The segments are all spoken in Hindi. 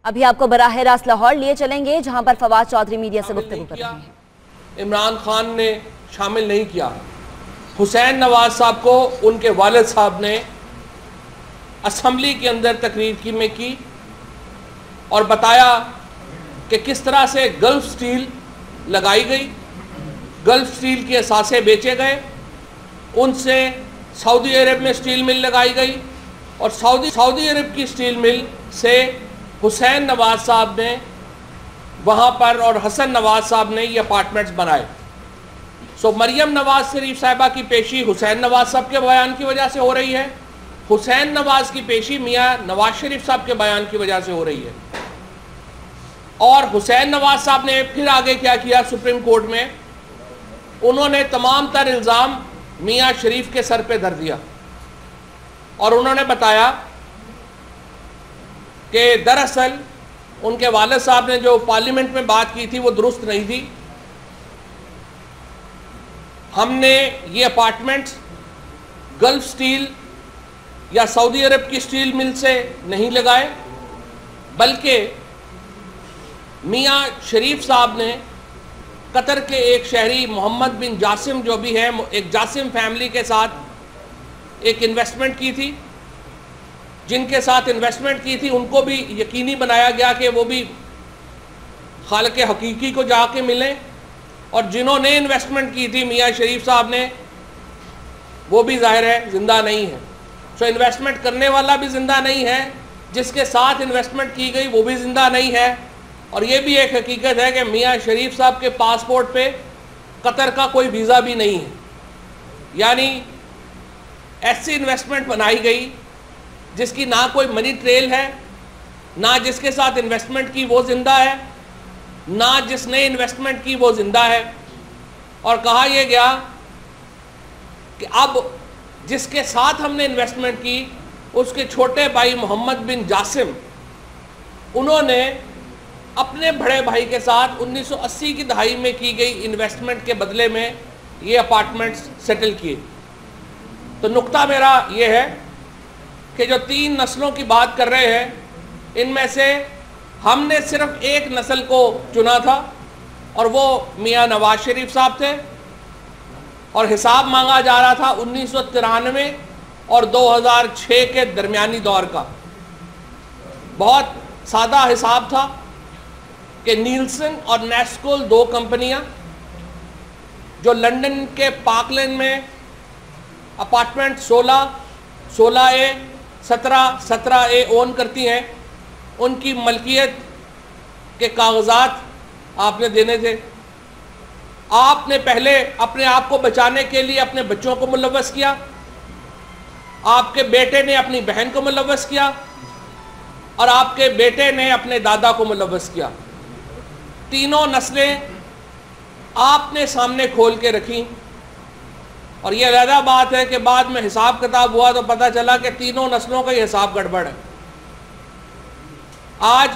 अभी आपको बराह रास्त लाहौर लिए चलेंगे, जहां पर फवाद चौधरी मीडिया से गुफ्तगू कर रहे हैं। इमरान खान ने शामिल नहीं किया। हुसैन नवाज साहब को उनके वालिद साहब ने असम्बली के अंदर तकरीर में की और बताया कि किस तरह से गल्फ स्टील लगाई गई, गल्फ स्टील के असासे बेचे गए, उनसे सऊदी अरब में स्टील मिल लगाई गई और सऊदी अरब की स्टील मिल से हुसैन नवाज साहब ने वहाँ पर और हसन नवाज साहब ने ये अपार्टमेंट्स बनाए। सो मरियम नवाज शरीफ साहिबा की पेशी हुसैन नवाज साहब के बयान की वजह से हो रही है, हुसैन नवाज की पेशी मियाँ नवाज शरीफ साहब के बयान की वजह से हो रही है। और हुसैन नवाज साहब ने फिर आगे क्या किया, सुप्रीम कोर्ट में उन्होंने तमाम तर इल्ज़ाम मियाँ शरीफ के सर पे धर दिया और उन्होंने बताया कि दरअसल उनके वालिद साहब ने जो पार्लियामेंट में बात की थी वो दुरुस्त नहीं थी। हमने ये अपार्टमेंट्स गल्फ स्टील या सऊदी अरब की स्टील मिल से नहीं लगाए, बल्कि मियाँ शरीफ साहब ने कतर के एक शहरी मोहम्मद बिन जासिम जो भी है, एक जासिम फैमिली के साथ एक इन्वेस्टमेंट की थी। जिनके साथ इन्वेस्टमेंट की थी उनको भी यकीनी बनाया गया कि वो भी खालिक हकीकी को जाके मिलें, और जिन्होंने इन्वेस्टमेंट की थी मियाँ शरीफ साहब ने, वो भी जाहिर है ज़िंदा नहीं है। सो इन्वेस्टमेंट करने वाला भी ज़िंदा नहीं है, जिसके साथ इन्वेस्टमेंट की गई वो भी ज़िंदा नहीं है। और ये भी एक हकीकत है कि मियाँ शरीफ साहब के पासपोर्ट पे कतर का कोई वीज़ा भी नहीं है, यानी ऐसी इन्वेस्टमेंट बनाई गई जिसकी ना कोई मनी ट्रेल है, ना जिसके साथ इन्वेस्टमेंट की वो ज़िंदा है, ना जिसने इन्वेस्टमेंट की वो ज़िंदा है। और कहा यह गया कि अब जिसके साथ हमने इन्वेस्टमेंट की उसके छोटे भाई मोहम्मद बिन जासिम, उन्होंने अपने बड़े भाई के साथ 1980 की दहाई में की गई इन्वेस्टमेंट के बदले में ये अपार्टमेंट्स सेटल किए। तो नुक्ता मेरा ये है कि जो 3 नस्लों की बात कर रहे हैं, इनमें से हमने सिर्फ एक नस्ल को चुना था और वो मियाँ नवाज शरीफ साहब थे, और हिसाब मांगा जा रहा था 1993 और 2006 के दरमियानी दौर का। बहुत सादा हिसाब था कि नीलसन और नेस्कोल 2 कंपनियां जो लंदन के पार्कलैंड में अपार्टमेंट 16, 16A, 17, 17A ओन करती हैं, उनकी मलकियत के कागजात आपने देने थे। आपने पहले अपने आप को बचाने के लिए अपने बच्चों को मुलव्वस किया, आपके बेटे ने अपनी बहन को मुलव्वस किया, और आपके बेटे ने अपने दादा को मुलव्वस किया। तीनों नस्लें आपने सामने खोल के रखी। और ये अलग बात है कि बाद में हिसाब किताब हुआ तो पता चला कि तीनों नस्लों का ही हिसाब गड़बड़ है। आज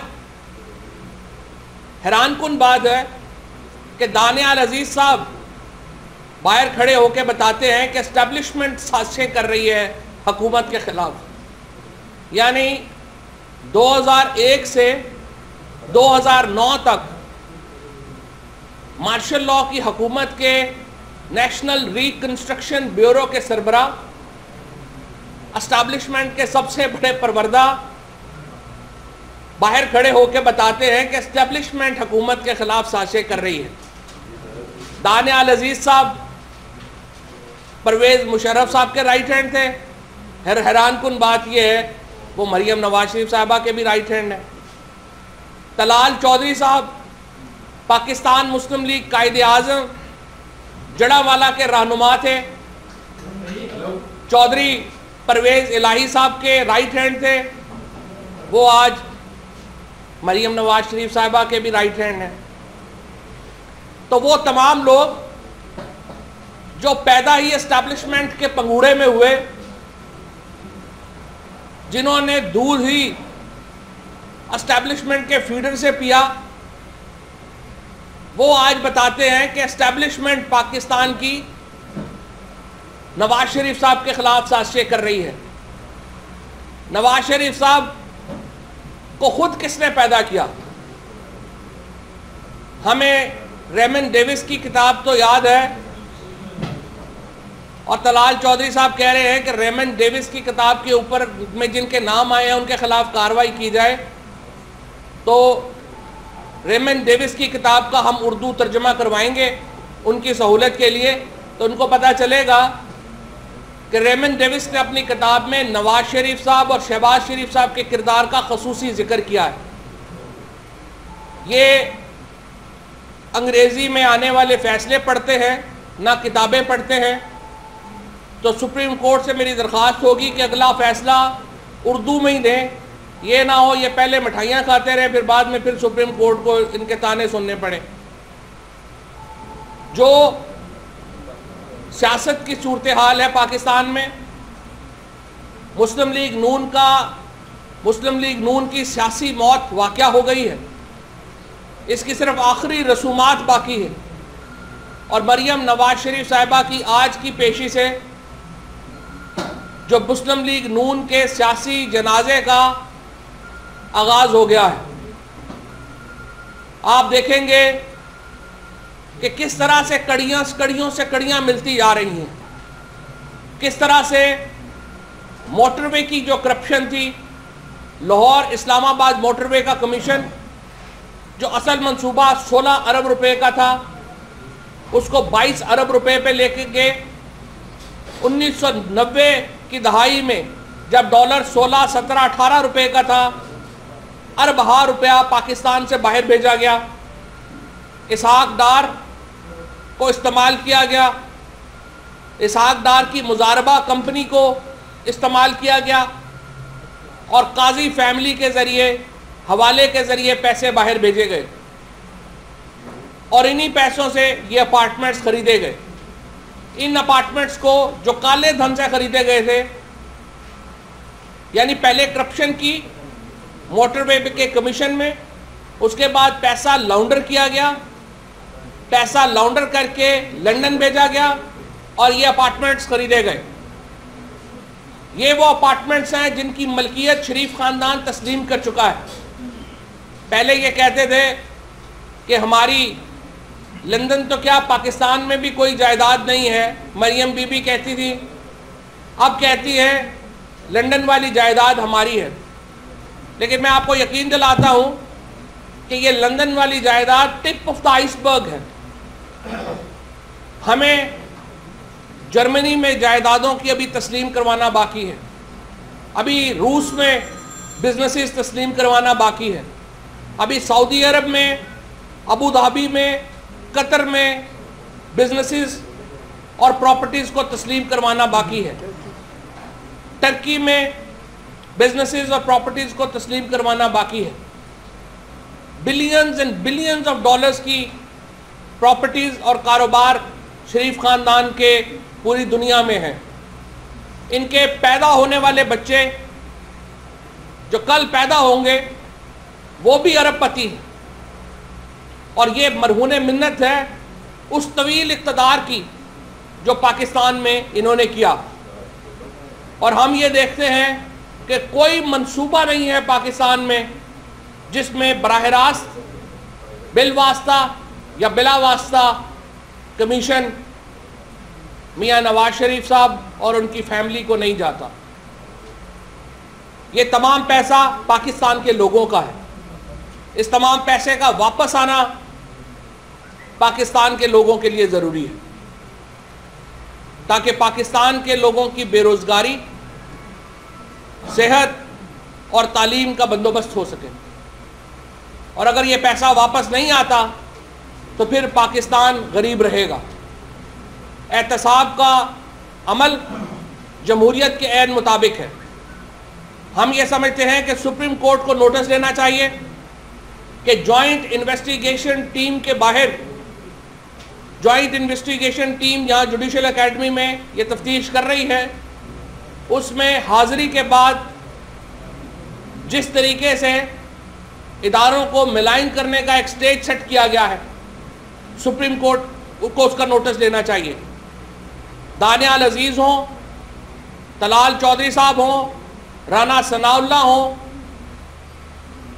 हैरानकुन बात है कि दानियाल अजीज साहब बाहर खड़े होकर बताते हैं कि एस्टेब्लिशमेंट साजिशें कर रही है हुकूमत के खिलाफ। यानी 2001 से 2009 तक मार्शल लॉ की हुकूमत के नेशनल रिकंस्ट्रक्शन ब्यूरो के सरबरा, एस्टेब्लिशमेंट के सबसे बड़े परवरदा बाहर खड़े होकर बताते हैं कि एस्टेब्लिशमेंट हुकूमत के खिलाफ साजिशें कर रही है। दानियाल अजीज साहब परवेज मुशर्रफ साहब के राइट हैंड थे। हैरानकुन बात यह है वो मरियम नवाज शरीफ साहिबा के भी राइट हैंड है। तलाल चौधरी साहब पाकिस्तान मुस्लिम लीग कायदे आज़म जड़ावाला के रहनुमा थे। चौधरी परवेज इलाही साहब के राइट हैंड थे, वो आज मरियम नवाज शरीफ साहिबा के भी राइट हैंड हैं। तो वो तमाम लोग जो पैदा ही एस्टैब्लिशमेंट के पंगूड़े में हुए, जिन्होंने दूध ही एस्टैब्लिशमेंट के फीडर से पिया, वो आज बताते हैं कि एस्टैब्लिशमेंट पाकिस्तान की नवाज शरीफ साहब के खिलाफ साजिशें कर रही है। नवाज शरीफ साहब को खुद किसने पैदा किया? हमें रेमन डेविस की किताब तो याद है, और तलाल चौधरी साहब कह रहे हैं कि रेमन डेविस की किताब के ऊपर में जिनके नाम आए हैं उनके खिलाफ कार्रवाई की जाए। तो रेमन डेविस की किताब का हम उर्दू तर्जमा करवाएंगे उनकी सहूलत के लिए, तो उनको पता चलेगा कि रेमन डेविस ने अपनी किताब में नवाज शरीफ साहब और शहबाज शरीफ साहब के किरदार का खसूसी जिक्र किया है। ये अंग्रेज़ी में आने वाले फैसले पढ़ते हैं, ना किताबें पढ़ते हैं। तो सुप्रीम कोर्ट से मेरी दरख्वास्त होगी कि अगला फैसला उर्दू में ही दें, ये ना हो ये पहले मिठाइयाँ खाते रहे फिर बाद में फिर सुप्रीम कोर्ट को इनके ताने सुनने पड़े। जो सियासत की सूरत हाल है पाकिस्तान में, मुस्लिम लीग नून की सियासी मौत वाक़या हो गई है, इसकी सिर्फ आखिरी रसूमात बाकी है। और मरियम नवाज शरीफ साहिबा की आज की पेशी से जो मुस्लिम लीग नून के सियासी जनाजे का आगाज हो गया है। आप देखेंगे कि किस तरह से कड़ियों से कड़ियां मिलती जा रही हैं, किस तरह से मोटरवे की जो करप्शन थी, लाहौर इस्लामाबाद मोटरवे का कमीशन जो असल मंसूबा 16 अरब रुपए का था, उसको 22 अरब रुपए पे लेके गए। 1990 की दहाई में जब डॉलर 16, 17, 18 रुपए का था, अरबहा रुपया पाकिस्तान से बाहर भेजा गया, इसहाक डार को इस्तेमाल किया गया, इसहाक डार की मुजारबा कंपनी को इस्तेमाल किया गया और काजी फैमिली के ज़रिए, हवाले के ज़रिए पैसे बाहर भेजे गए और इन्हीं पैसों से ये अपार्टमेंट्स खरीदे गए। इन अपार्टमेंट्स को जो काले धन से खरीदे गए थे, यानी पहले करप्शन की मोटरवे के कमीशन में, उसके बाद पैसा लाउंडर किया गया, पैसा लाउंडर करके लंदन भेजा गया और ये अपार्टमेंट्स खरीदे गए। ये वो अपार्टमेंट्स हैं जिनकी मलकियत शरीफ ख़ानदान तस्लीम कर चुका है। पहले ये कहते थे कि हमारी लंदन तो क्या पाकिस्तान में भी कोई जायदाद नहीं है, मरियम बीबी कहती थी, अब कहती है लंदन वाली जायदाद हमारी है। लेकिन मैं आपको यकीन दिलाता हूँ कि ये लंदन वाली जायदाद टिप ऑफ द आइसबर्ग है। हमें जर्मनी में जायदादों की अभी तस्लीम करवाना बाकी है, अभी रूस में बिजनेसेस तस्लीम करवाना बाकी है, अभी सऊदी अरब में, अबू धाबी में, कतर में बिजनेसेस और प्रॉपर्टीज़ को तस्लीम करवाना बाकी है, टर्की में बिजनेसेस और प्रॉपर्टीज़ को तस्लीम करवाना बाकी है। Billions and billions of dollars की प्रॉपर्टीज़ और कारोबार शरीफ ख़ानदान के पूरी दुनिया में हैं। इनके पैदा होने वाले बच्चे जो कल पैदा होंगे वो भी अरबपति हैं और ये मरहून मिन्नत है उस तवील इक़्तिदार की जो पाकिस्तान में इन्होंने किया। और हम ये देखते हैं कि कोई मंसूबा नहीं है पाकिस्तान में जिसमें बराह रास्त बिलवास्ता या बिला वास्ता कमीशन मियां नवाज शरीफ साहब और उनकी फैमिली को नहीं जाता। ये तमाम पैसा पाकिस्तान के लोगों का है। इस तमाम पैसे का वापस आना पाकिस्तान के लोगों के लिए ज़रूरी है ताकि पाकिस्तान के लोगों की बेरोज़गारी, सेहत और तालीम का बंदोबस्त हो सके। और अगर ये पैसा वापस नहीं आता तो फिर पाकिस्तान गरीब रहेगा। एहतसाब का अमल जमहूरियत के ऐन मुताबिक है। हम ये समझते हैं कि सुप्रीम कोर्ट को नोटिस देना चाहिए कि जॉइंट इन्वेस्टिगेशन टीम के बाहर, जॉइंट इन्वेस्टिगेशन टीम यहाँ जुडिशल एकेडमी में ये तफ्तीश कर रही है, उसमें हाज़िरी के बाद जिस तरीके से इदारों को मिलाइन करने का एक स्टेज सेट किया गया है, सुप्रीम कोर्ट को उसका नोटिस लेना चाहिए। दानियाल अजीज़ हों, तलाल चौधरी साहब हों, राना सनाउल्लाह हों,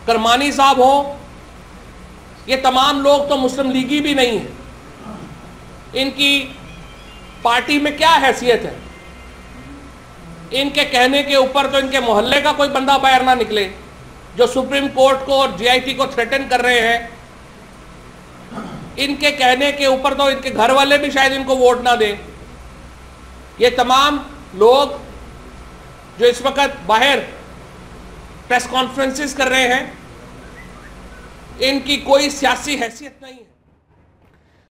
करमानी साहब हो, ये तमाम लोग तो मुस्लिम लीगी भी नहीं है। इनकी पार्टी में क्या हैसियत है? इनके कहने के ऊपर तो इनके मोहल्ले का कोई बंदा बाहर ना निकले, जो सुप्रीम कोर्ट को और जीआईटी को थ्रेटन कर रहे हैं। इनके कहने के ऊपर तो इनके घर वाले भी शायद इनको वोट ना दें। ये तमाम लोग जो इस वक्त बाहर प्रेस कॉन्फ्रेंसेस कर रहे हैं, इनकी कोई सियासी हैसियत नहीं है।